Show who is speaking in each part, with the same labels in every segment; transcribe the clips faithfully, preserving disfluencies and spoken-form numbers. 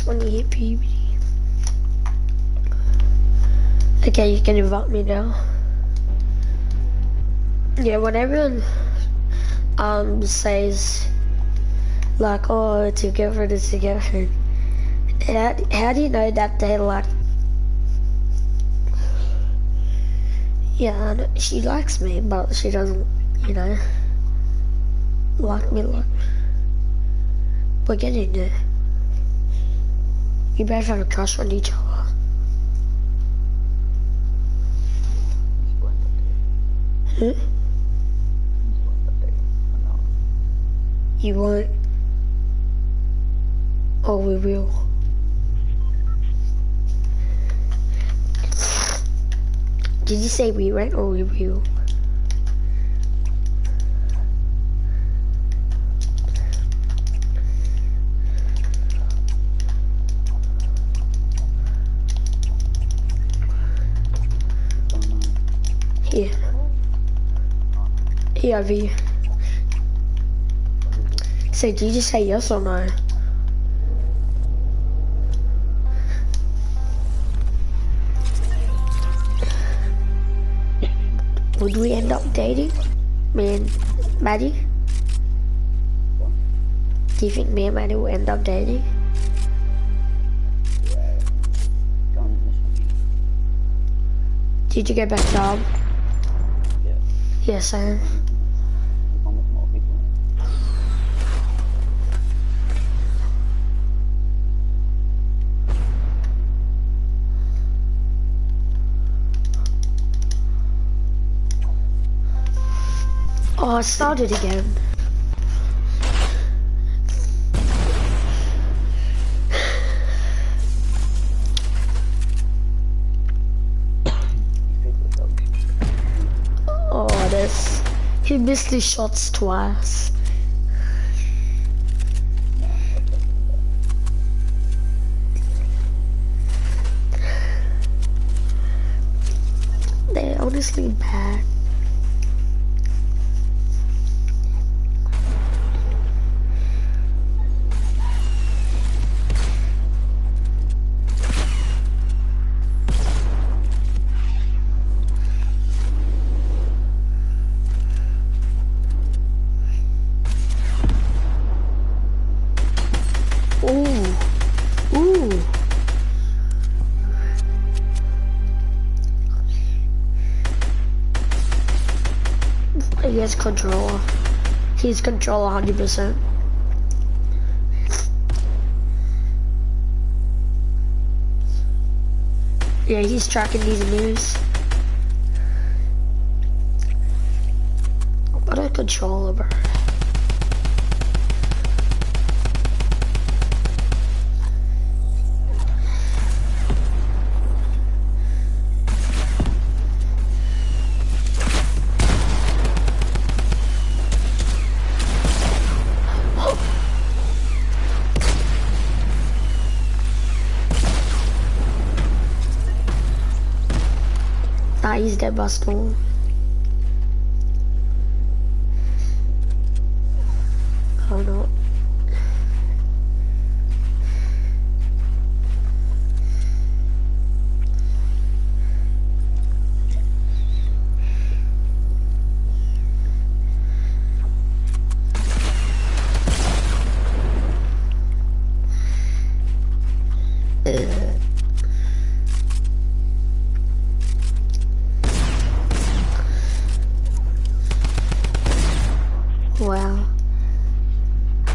Speaker 1: likes when you hit puberty. Okay, you can invite me now. Yeah, when everyone um says like, oh, it's your girlfriend, it's your girlfriend. How, how do you know that they like? Yeah, I know, she likes me, but she doesn't, you know, like me like. We're getting there. You both have a crush on each other. Huh? You won't. Or we will. Did you say we won't or we will? Here. Here, over here. So, did you just say yes or no? Would we end up dating? Me and Maddie? Do you think me and Maddie will end up dating? Did you get back job?
Speaker 2: Yeah.
Speaker 1: Yes, sir. Oh, I started again. Oh, this. He missed his shots twice. They're honestly bad. He has control. He's control one hundred percent. Yeah, he's tracking these moves. What a controller, bro. Nah, he's dead by storm. Oh no. Ugh. Wow.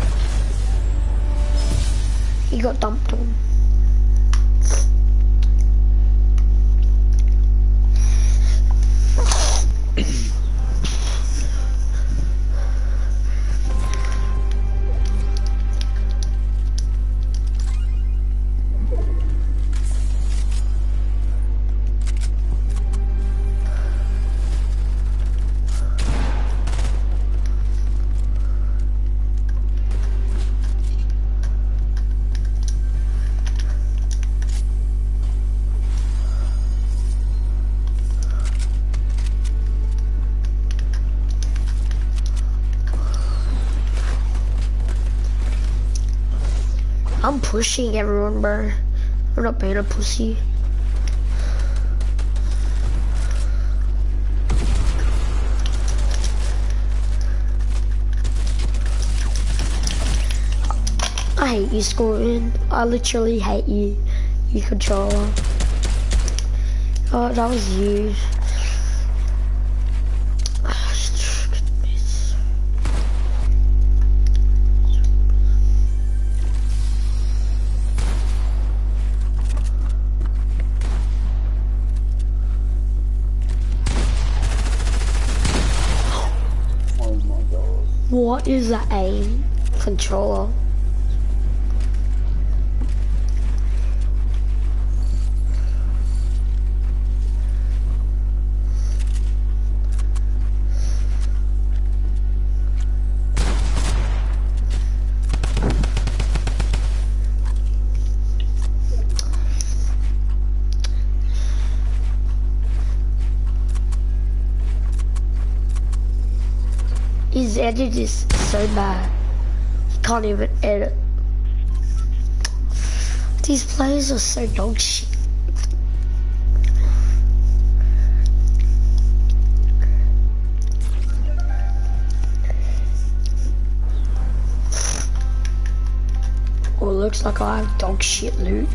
Speaker 1: I'm pushing everyone, bro. I'm not being a pussy. I hate you, Scorpion. I literally hate you. You controller. Oh, that was you. What is that aim controller? His edit is so bad. He can't even edit. These players are so dog shit. Well, it looks like I have dog shit loot.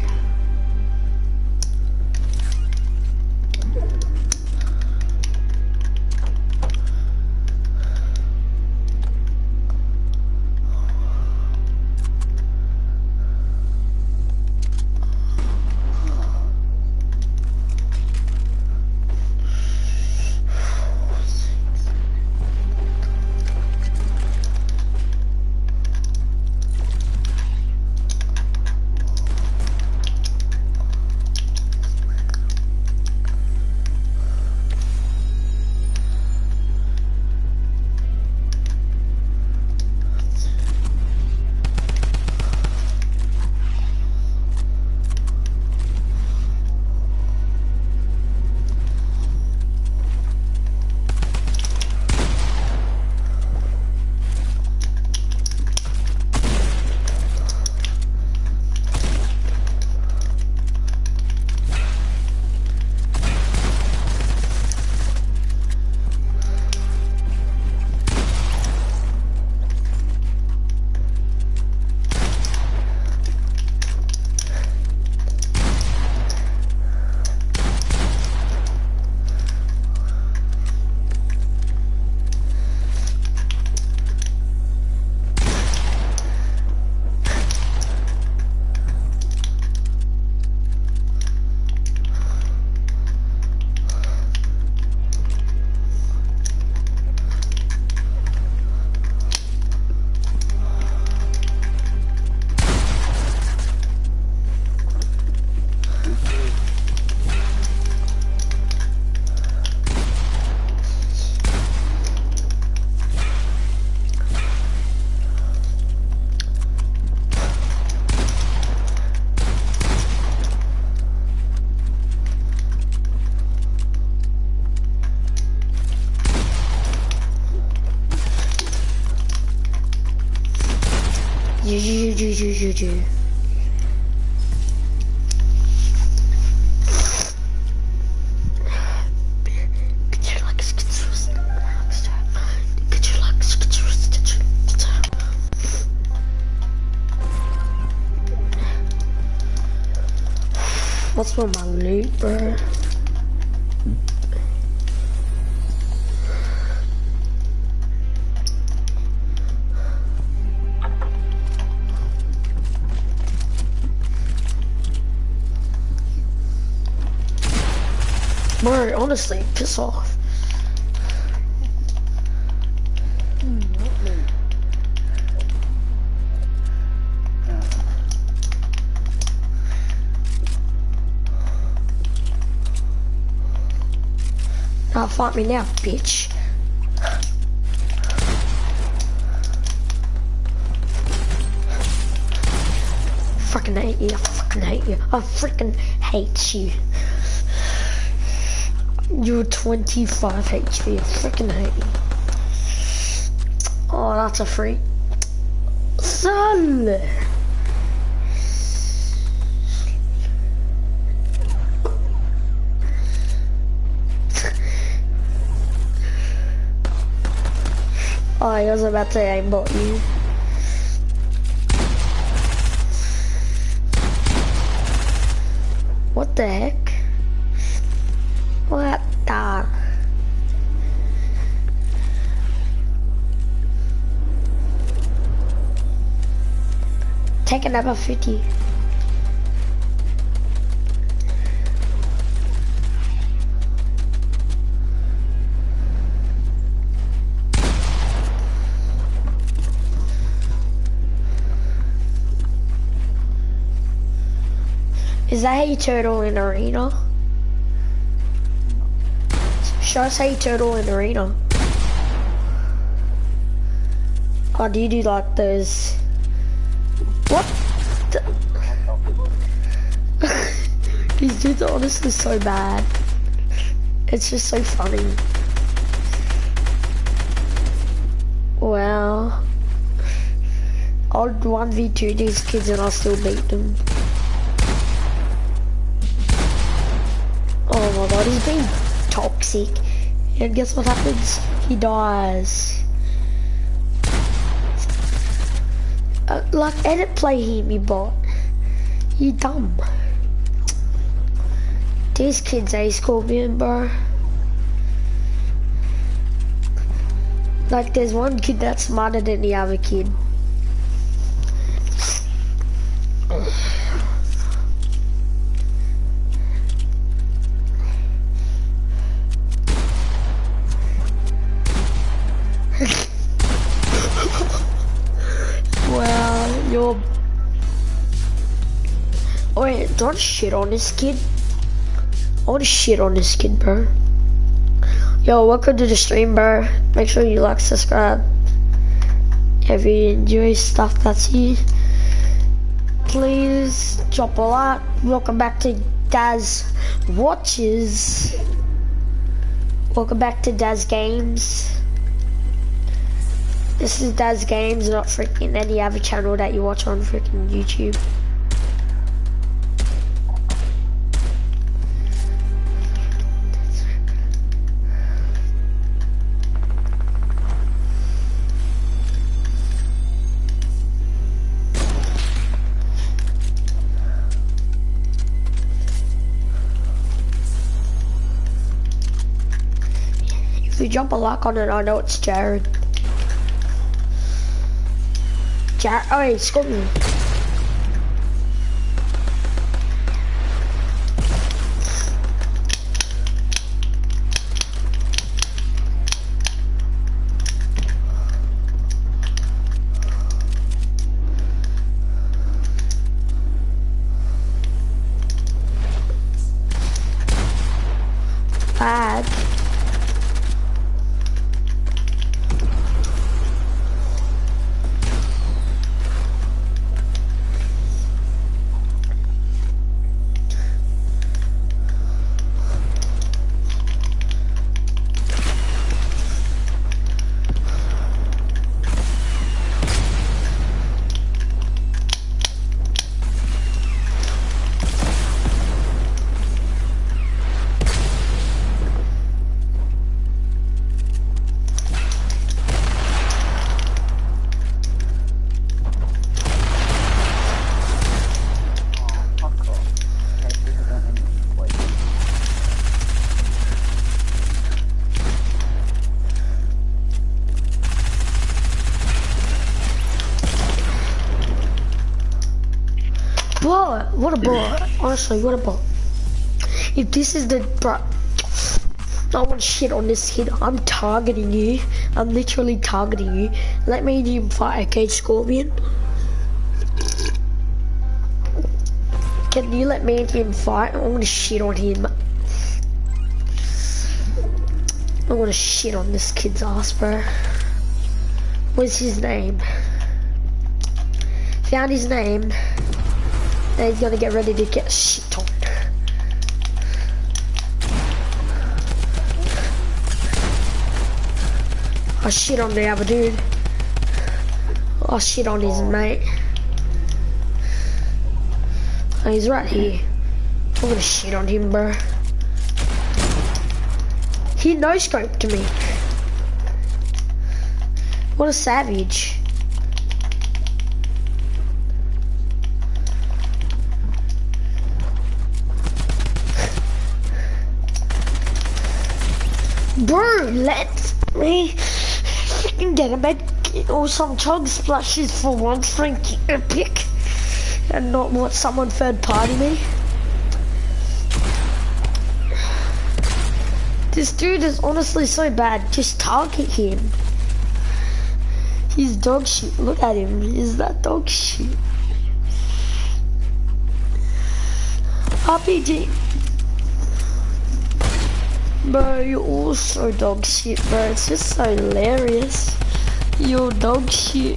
Speaker 1: G G G G G. What's with my loot, bro? Bro, honestly, piss off. Now fight me now, bitch. Fucking hate you, I fucking hate you, I freaking hate you. You're twenty-five H P, I freaking hate you. Oh, that's a freak. Son! Oh, I was about to aimbot you. What the heck? What the? Take another fifty. Is that how you turtle in arena? Show us how you turtle in arena. Oh, do you do like those? What? The? These dudes are honestly so bad. It's just so funny. Wow. I'll one v two these kids and I'll still beat them. Oh my god, he's being toxic. And guess what happens? He dies. Uh, like, edit play him, you bot. You dumb. These kids, eh, Scorpion, bro. Like, there's one kid that's smarter than the other kid. Well, you're... Oh wait, do I want to shit on this kid? I want to shit on this kid, bro. Yo, welcome to the stream, bro. Make sure you like, subscribe. If you enjoy stuff that's here, please drop a like. Welcome back to Daz Watches. Welcome back to Daz Games. This is Daz Games, not freaking any other channel that you watch on freaking YouTube. If you jump a like on it, I know it's Jared. Jared, oh wait, Scorpion. Bad. What? What a bot. Honestly, what a bot. If this is the bro, I want shit on this kid. I'm targeting you. I'm literally targeting you. Let me and you fight, okay, Scorpion? Can you let me and him fight? I want to shit on him. I want to shit on this kid's ass, bro. What's his name? Found his name. And he's gonna get ready to get shit on. I shit on the other dude. I shit on his mate. Oh, he's right here. I'm gonna shit on him, bro. He no-scoped me. What a savage. Bro, let me freaking get a med kit or some chug splashes for one freaking epic and not want someone third party me. This dude is honestly so bad, just target him. He's dog shit, look at him, is that dog shit? R P G. Bro, you're also dog shit, bro. It's just so hilarious. You're dog shit.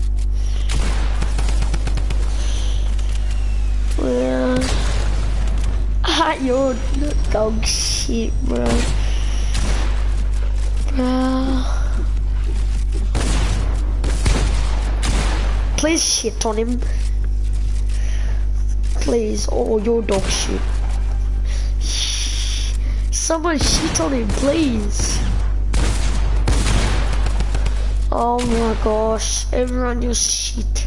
Speaker 1: Yeah. Ah, you're dog shit, bro. Bro. Please shit on him. Please. Oh, you're dog shit. Someone shit on him, please. Oh my gosh, everyone just shit.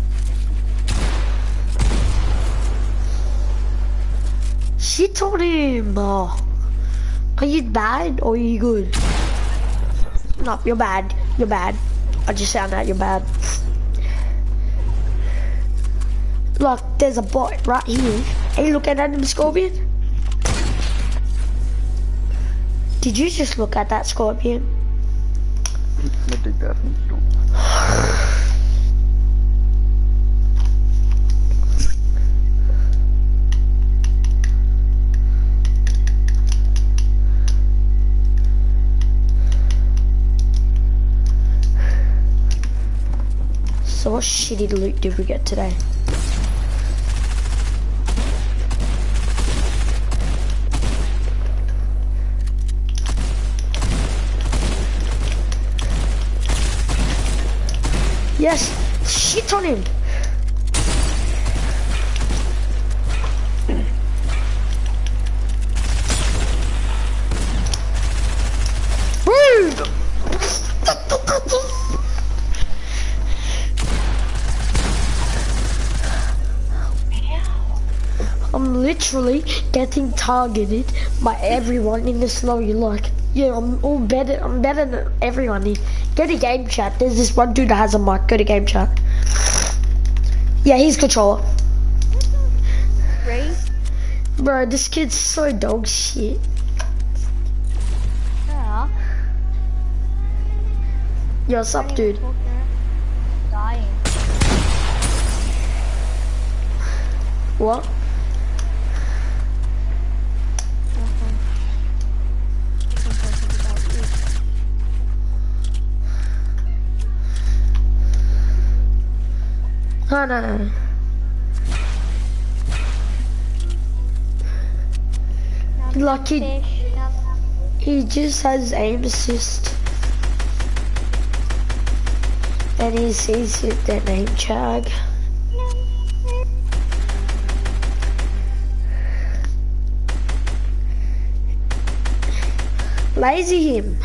Speaker 1: Shit on him. Oh. Are you bad or are you good? No, you're bad. You're bad. I just found out you're bad. Look, there's a bot right here. Are you looking at him, Scorpion? Did you just look at that, Scorpion?
Speaker 2: I did that.
Speaker 1: So what shitty loot did we get today? Yes, shit on him. Rude. I'm literally getting targeted by everyone in this lobby. Like, yeah, I'm all better. I'm better than everyone here. Go to game chat. There's this one dude that has a mic. Go to game chat. Yeah, he's controller.
Speaker 3: Right?
Speaker 1: Bro, this kid's so dog shit.
Speaker 3: Yeah.
Speaker 1: Yo, what's up, dude?
Speaker 3: Dying.
Speaker 1: What? No, no, no. Like he, he just has aim assist. And he sees it, their name tag. Lazy him.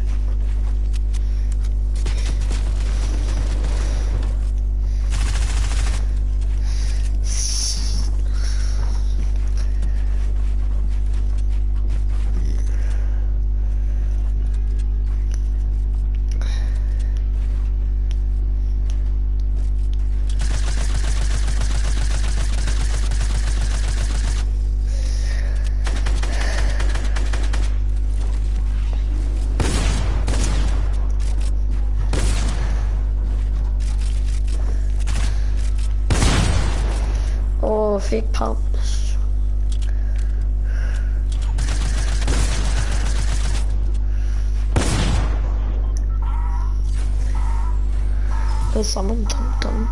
Speaker 1: Big pumps. There's someone dumped them.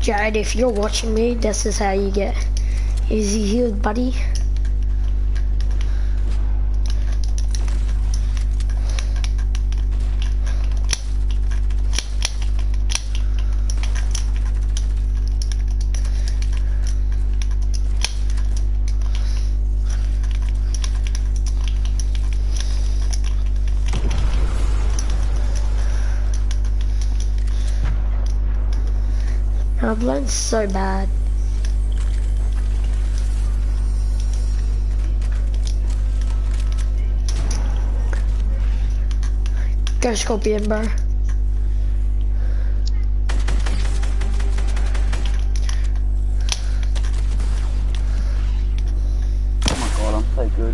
Speaker 1: Jared, if you're watching me, this is how you get easy healed, buddy. I've learned so bad. Go Scorpion, bro.
Speaker 2: Oh my god, I'm so good.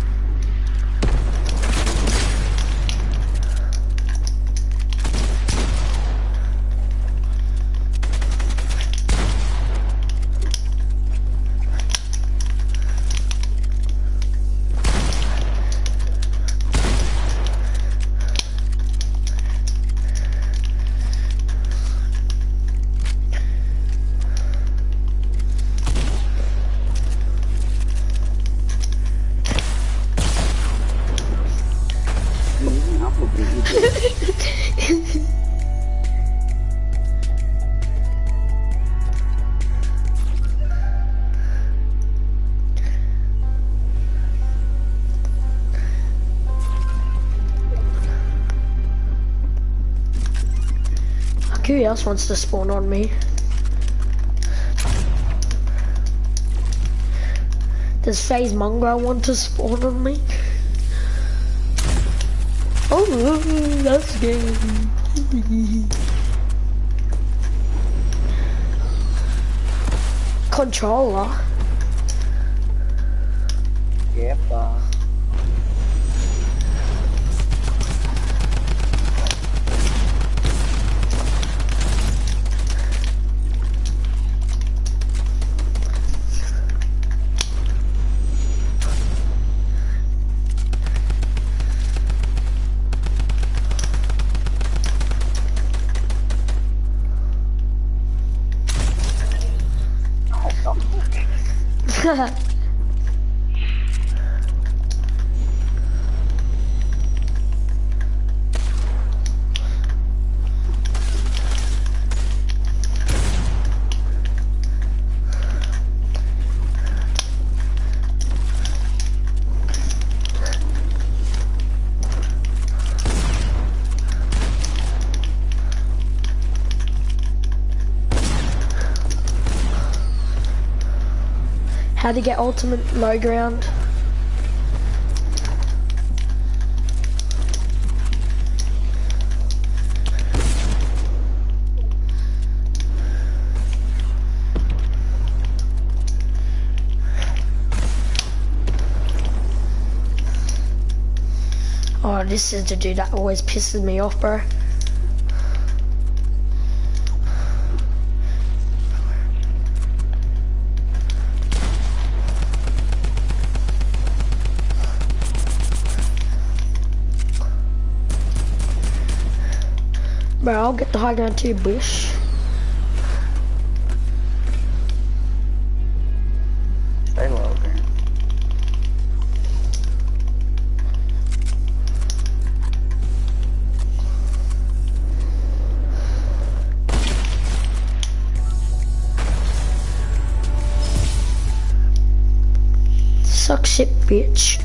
Speaker 1: Who else wants to spawn on me? Does FaZe Mongrel want to spawn on me? Oh, that's good. Controller.
Speaker 2: Yeah, uh,
Speaker 1: How to get ultimate low ground. Oh, this is the dude that always pisses me off, bro. Bro, I'll get the high ground too, Bush.
Speaker 2: stay low, man.
Speaker 1: Suck shit, bitch.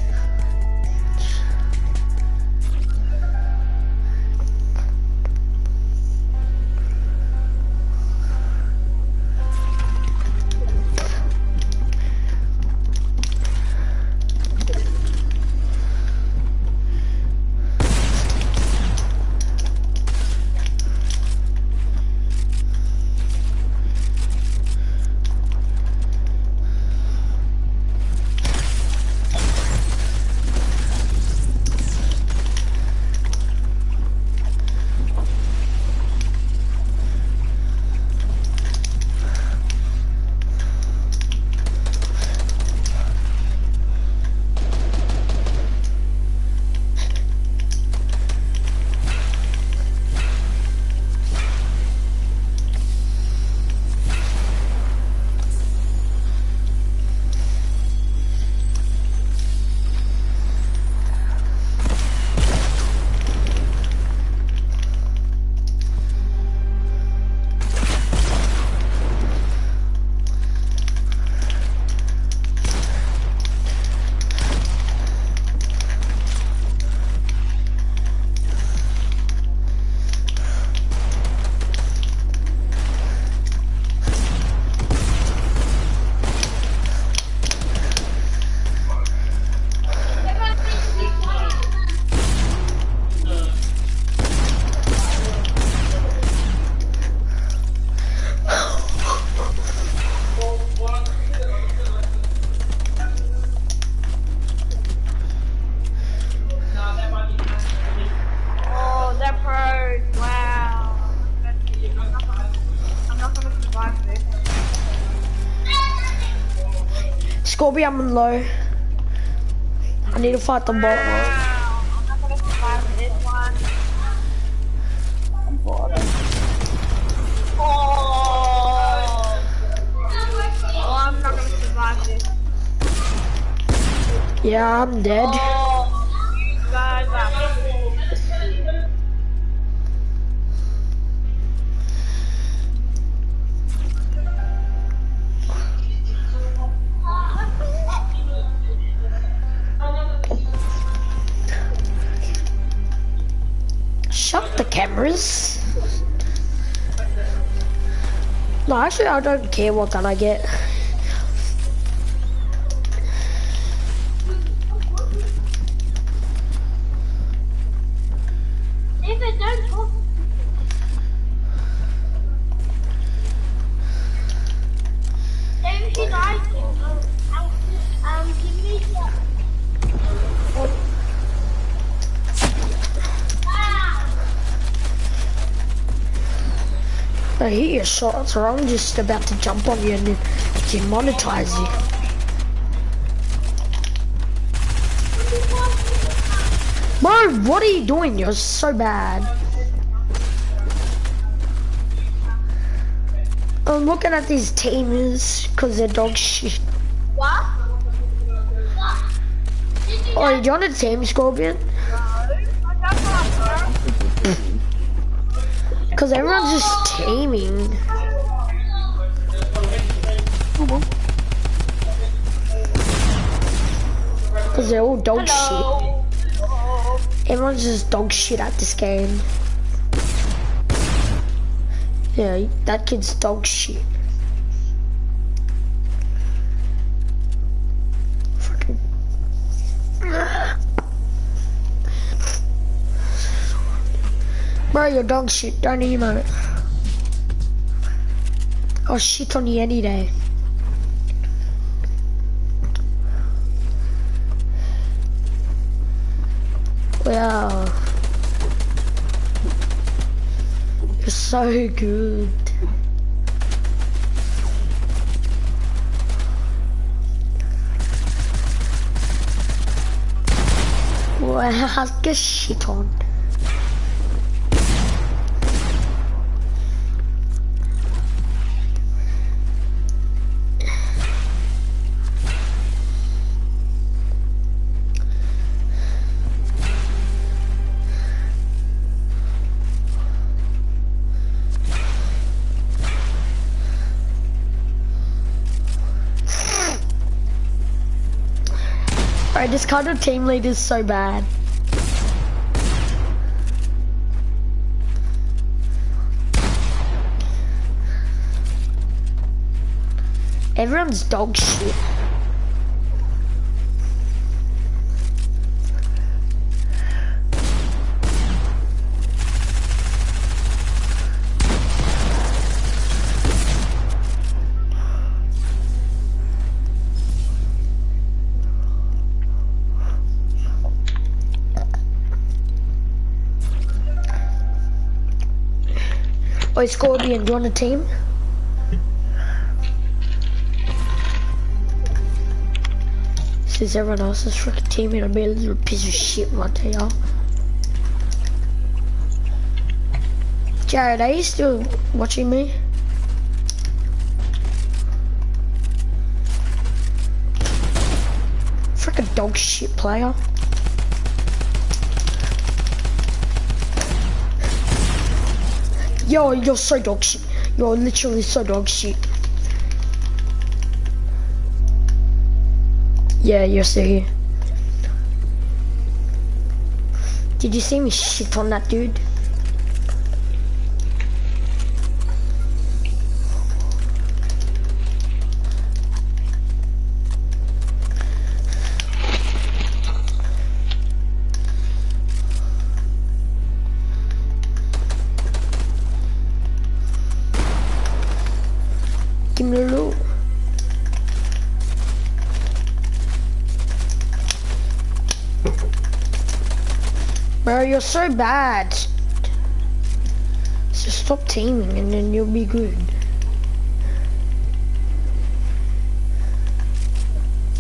Speaker 1: Scorpion, I'm low. I need to fight the bot.
Speaker 3: Wow, I'm not gonna survive this one.
Speaker 2: I'm bottom.
Speaker 3: Oh. Oh, I'm not gonna survive this.
Speaker 1: Yeah, I'm dead.
Speaker 3: Oh, you guys are.
Speaker 1: Shut the cameras. No, actually, I don't care what gun I get.
Speaker 3: David, don't talk. David, she died. Um, um, give me the.
Speaker 1: I hear your shots, or I'm just about to jump on you and then demonetize you. Bro, what are you doing? You're so bad. I'm looking at these teamers because they're dog shit.
Speaker 3: What?
Speaker 1: Oh, you on a team, Scorpion? Because everyone's just teaming. Because they're all dog
Speaker 3: Hello.
Speaker 1: shit. Everyone's just dog shit at this game. Yeah, that kid's dog shit. Fucking. Bro, you're dog shit, don't emote. I'll shit on you any day. Wow. You're so good. Wow, get shit on. Alright, this kind of team lead is so bad. Everyone's dog shit. Oh, Scorpion, do you want a team? Since everyone else is freaking teaming, I'll be a little piece of shit one day, y'all. Jared, are you still watching me? Freaking dog shit player. Yo, you're so dog shit. You're literally so dog shit. Yeah, you're still here. Did you see me shit on that dude? Give me the loot. Bro, you're so bad. So stop teaming and then you'll be good.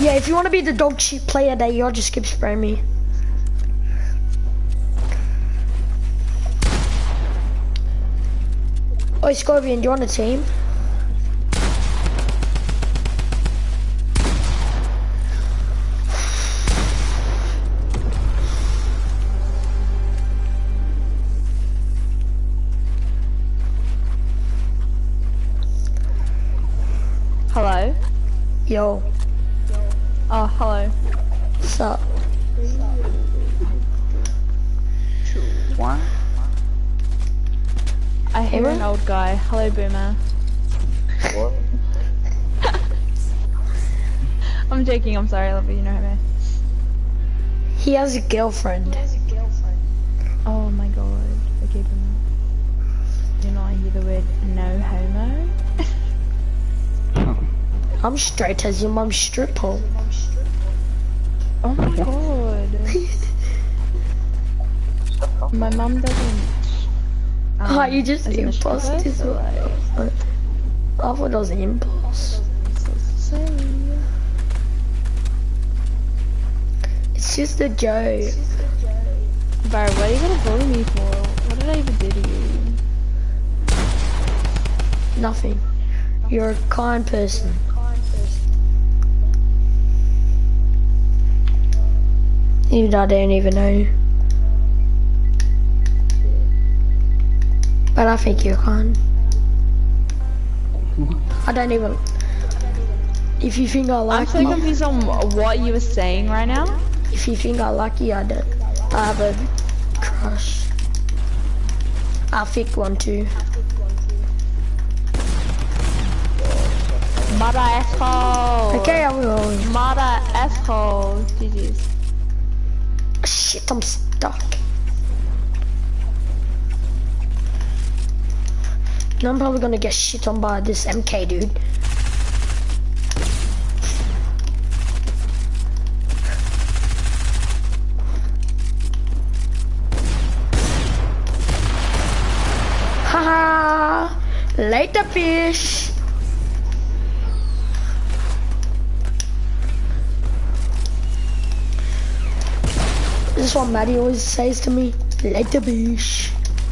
Speaker 1: Yeah, if you want to be the dog shit player that you'll just keep spraying me. Oh, Scorpion, do you want a team?
Speaker 4: Hello?
Speaker 1: Yo.
Speaker 4: Oh, hello.
Speaker 1: What's up?
Speaker 2: One.
Speaker 4: I hear
Speaker 1: Boomer?
Speaker 4: an old guy. Hello, Boomer.
Speaker 2: What?
Speaker 4: I'm joking, I'm sorry, I love you, you know me.
Speaker 1: He has a girlfriend.
Speaker 4: Oh my god. Okay, Boomer. Do not hear the word no homo?
Speaker 1: I'm straight as your mum's stripper.
Speaker 4: Oh my god. My mum doesn't. Um,
Speaker 1: Oh, you just
Speaker 4: isn't a
Speaker 1: impulsed
Speaker 4: stripper,
Speaker 1: as
Speaker 4: so
Speaker 1: well.
Speaker 4: like,
Speaker 1: I thought it was an impulse.
Speaker 4: so say.
Speaker 1: It's just a joke.
Speaker 4: Bro, what are you gonna bully me for? What did I even do to you?
Speaker 1: Nothing. You're a kind person. Even I don't even know you. But I think you're kind. I don't even... If you think I
Speaker 4: I'm
Speaker 1: like
Speaker 4: so
Speaker 1: you...
Speaker 4: confused on what you were saying right now.
Speaker 1: If you think I like you, I don't. I have a crush. I think one too.
Speaker 4: Mother asshole.
Speaker 1: Okay, I will.
Speaker 4: Mother asshole. G G's.
Speaker 1: Shit, I'm stuck. Now I'm probably gonna get shit on by this M K dude. Haha! Later, fish! This is what Maddie always says to me. Later, fish.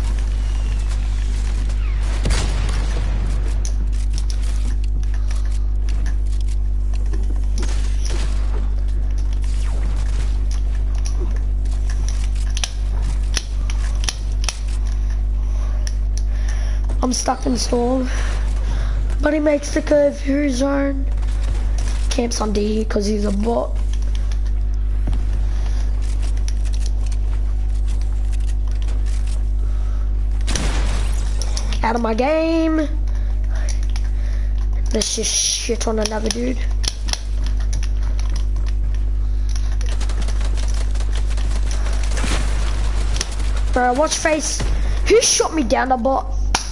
Speaker 1: I'm stuck in storm, but he makes the curfew zone. Camps on D because he's a bot. Out of my game. Let's just shit on another dude. Bro, watch face. Who shot me down the bot?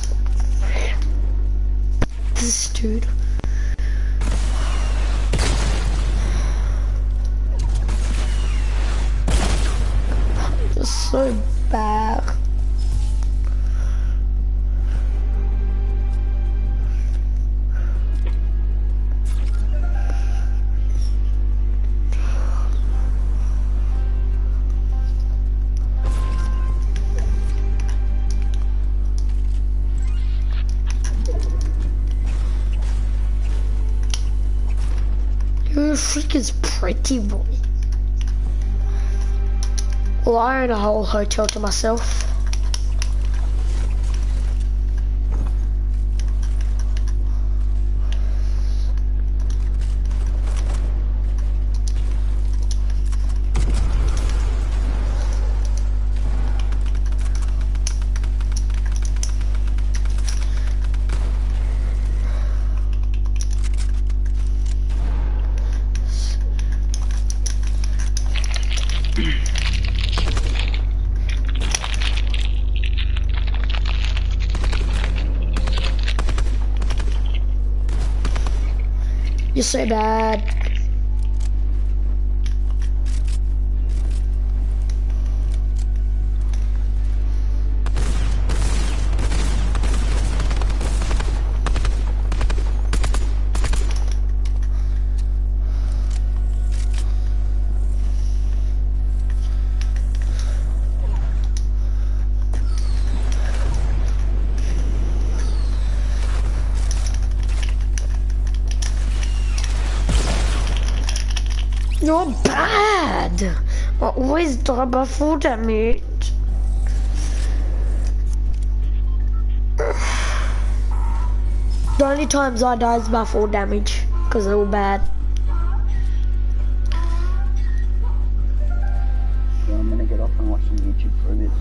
Speaker 1: This dude. It's so bad. Who freak is pretty boy? Well, I own a whole hotel to myself. You're so bad. bad. I always die by full damage. The only times I die is by full damage, because they're all bad.
Speaker 2: Yeah, I'm gonna get off and watch some YouTube for a bit.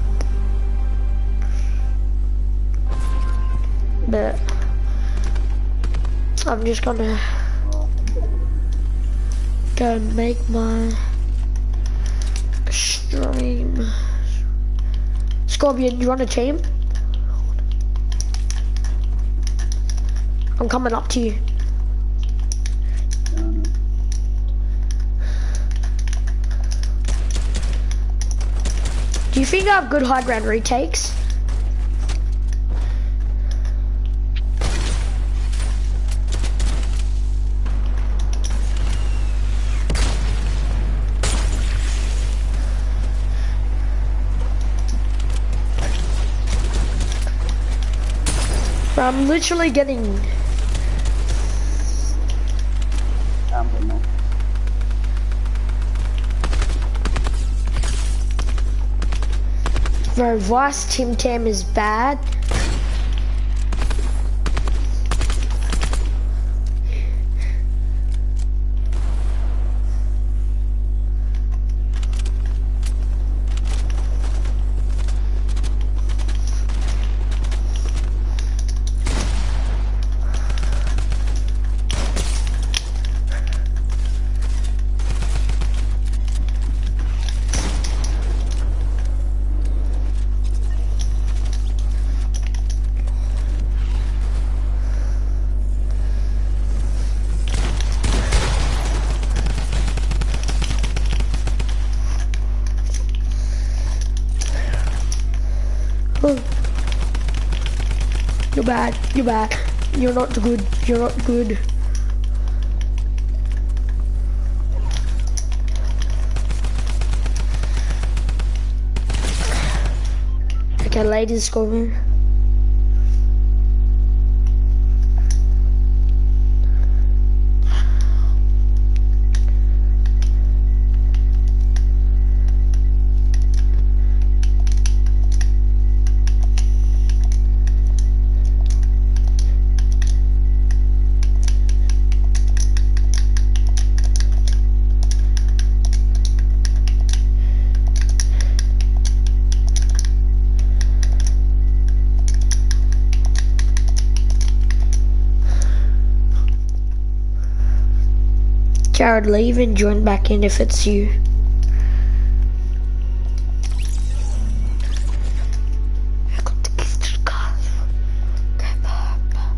Speaker 1: But I'm just gonna go and make my stream. Scorpion, you want a team? I'm coming up to you.
Speaker 2: Um,
Speaker 1: Do you think I have good high ground retakes? I'm literally getting
Speaker 2: I'm good now.
Speaker 1: Bro, Vice Tim Tam is bad. You're bad, you're bad. You're not good, you're not good. Okay, ladies, go in. Jared, leave and join back in if it's you. I got the keys to the car. Okay, bye, bye.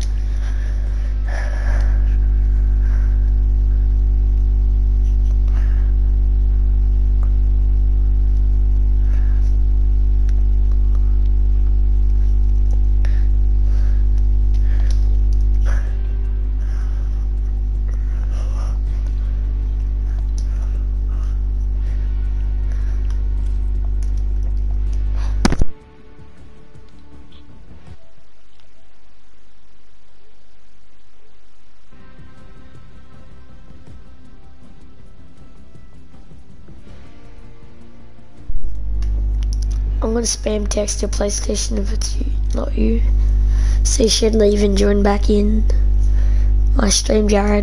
Speaker 1: I'm gonna spam text your PlayStation if it's you, not you. So you should leave and join back in my stream, Jared.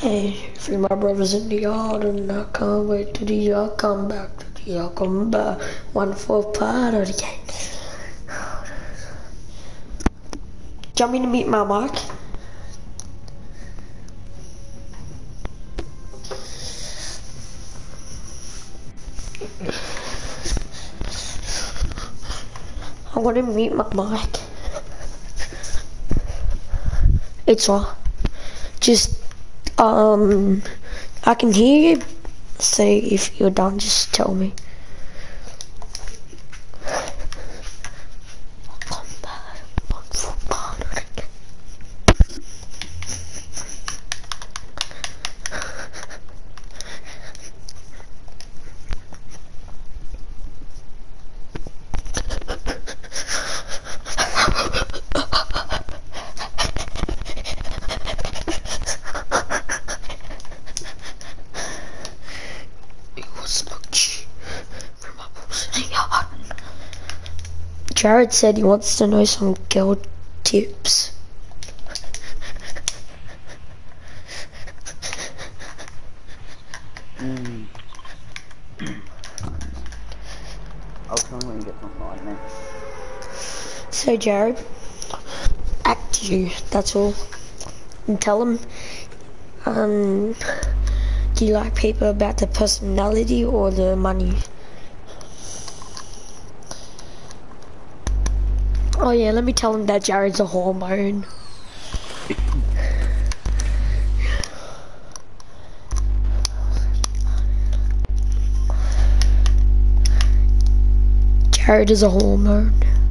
Speaker 1: Hey, free my brothers in the yard and I can't wait till the yard come back. Till the yard come back. Wonderful part of the game. Do you want me to meet my mic? I want to mute my mic. It's all. Just, um, I can hear you. So if you're done, just tell me. Jared said he wants to know some girl tips.
Speaker 2: Mm. I'll tell him when he gets on Fortnite.
Speaker 1: So Jared, act you, that's all. And tell him, um, do you like people about the personality or the money? Oh yeah, let me tell him that Jared's a hormone. Jared is a hormone.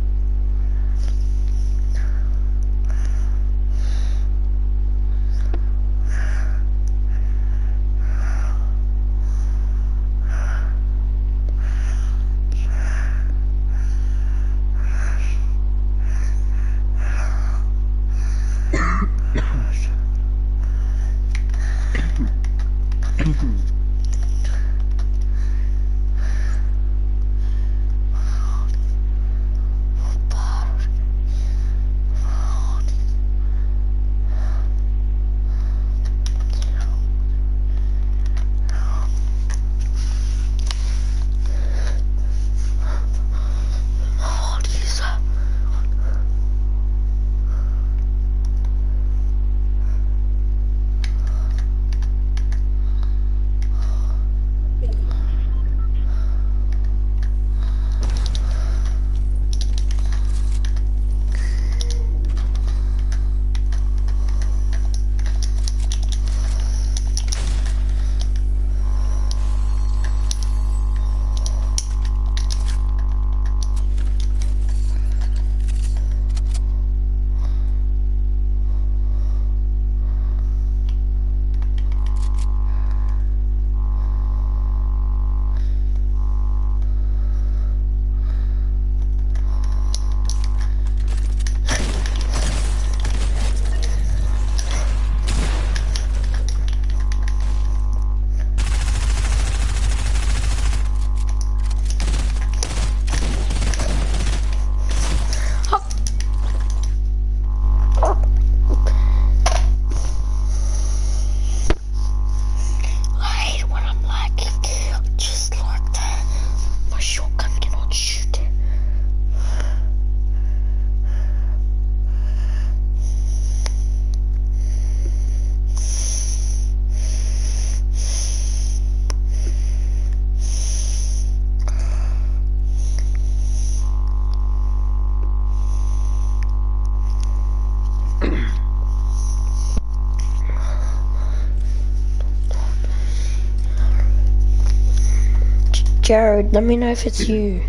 Speaker 1: Jared, let me know if it's you.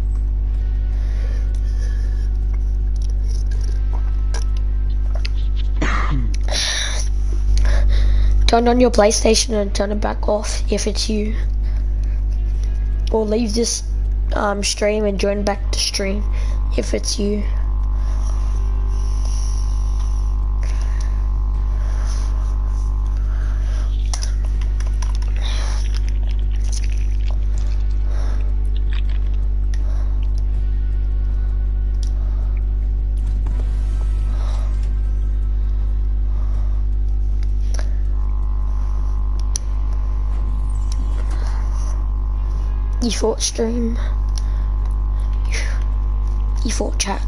Speaker 1: Turn on your PlayStation and turn it back off if it's you. Or leave this um, stream and join back the stream if it's you. You thought stream. You thought chat.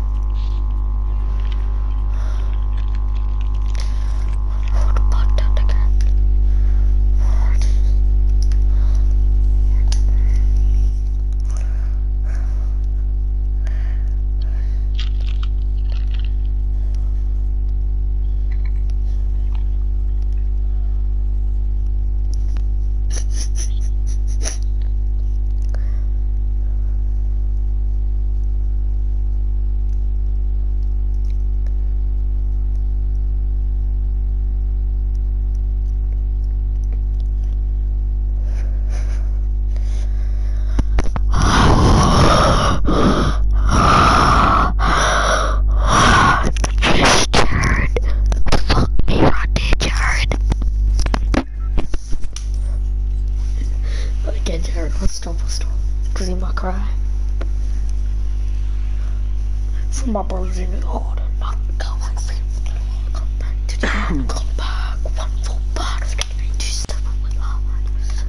Speaker 1: From my brothers in the order, not go back, come back to the come back, one full part of the night, seven with ours.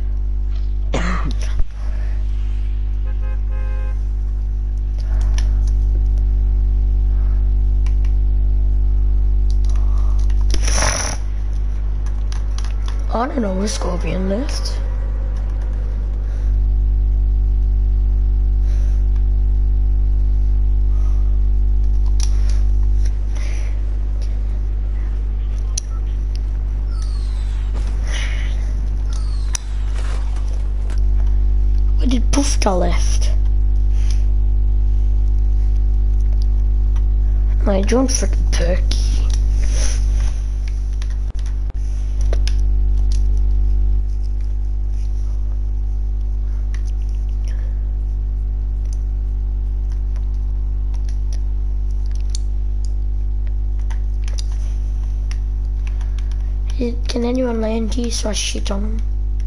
Speaker 1: I don't know where Scorpion left. Poofta left. My joint's freaking perky. Can anyone land here so I shit on them?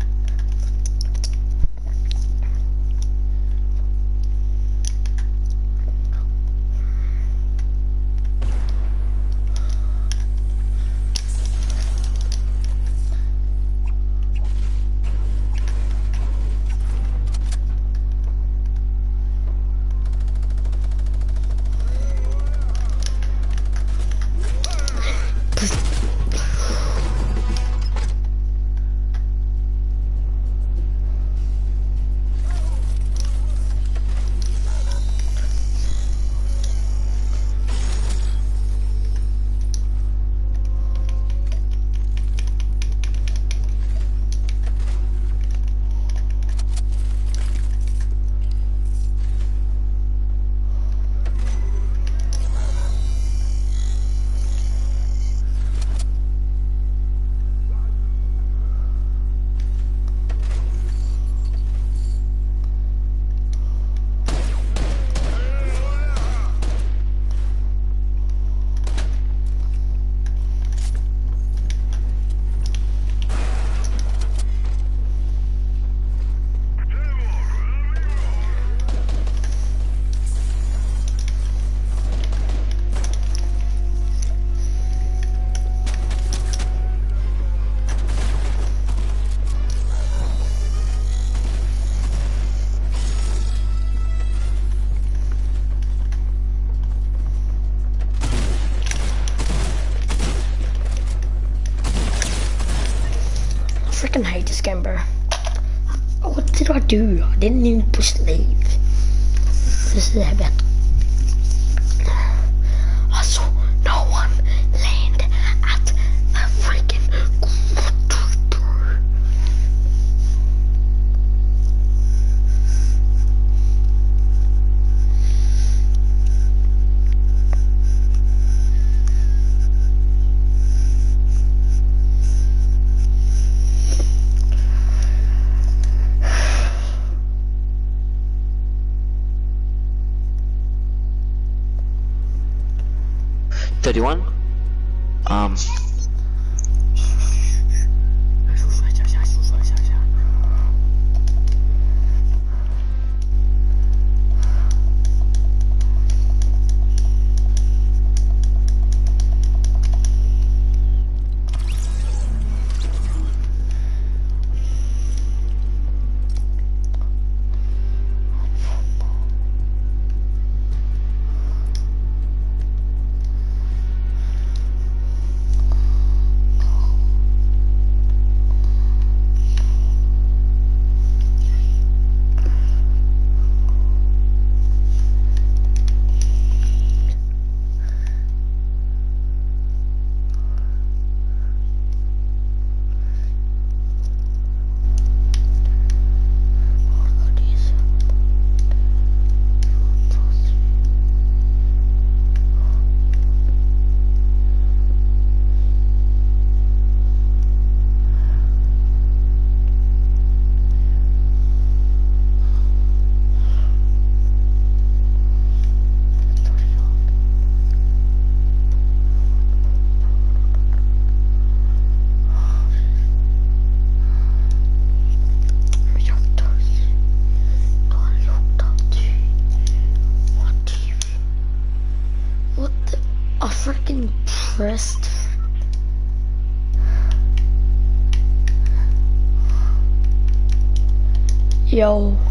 Speaker 1: I hate this game, bro. What did I do? I didn't even push leave. This is about. I saw no one land at the freaking bro.
Speaker 5: thirty-one. Um.
Speaker 1: best. Yo.